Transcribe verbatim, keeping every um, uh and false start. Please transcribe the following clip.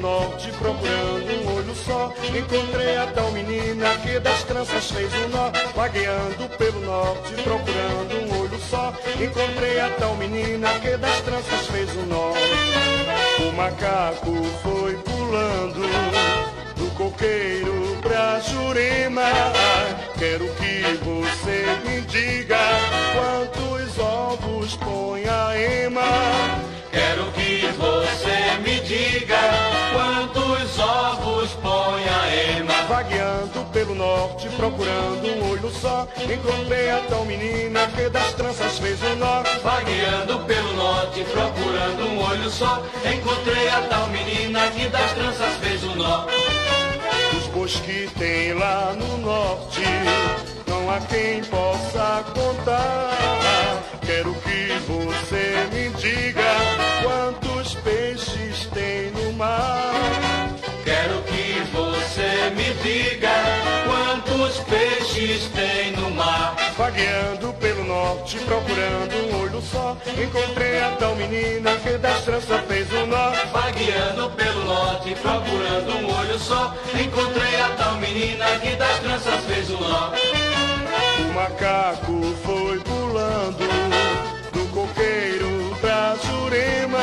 norte procurando um olho só. Encontrei a tal menina que das tranças fez um nó. Vagueando pelo norte procurando um olho só. Encontrei a tal menina que das tranças fez um nó. O macaco foi pulando do coqueiro pra Jurema. Quero que você me diga quantos ovos põe a ema. Quero que você me diga quantos ovos põe a ema. Vagueando pelo norte procurando um olho só. Encontrei a tal menina que das tranças fez um nó. Vagueando pelo norte procurando um olho só. Encontrei a tal menina que das tranças fez um nó. Os bois que tem lá no norte não há quem possa contar. Quero que você me diga quantos peixes tem no mar. Quero que você me diga quantos peixes tem no mar. Vagueando pelo norte procurando um olho só. Encontrei a tal menina que das tranças fez um nó. Vagueando pelo norte procurando um olho só. Encontrei a tal menina que das tranças fez um nó. O macaco foi pulando do coqueiro pra Jurema.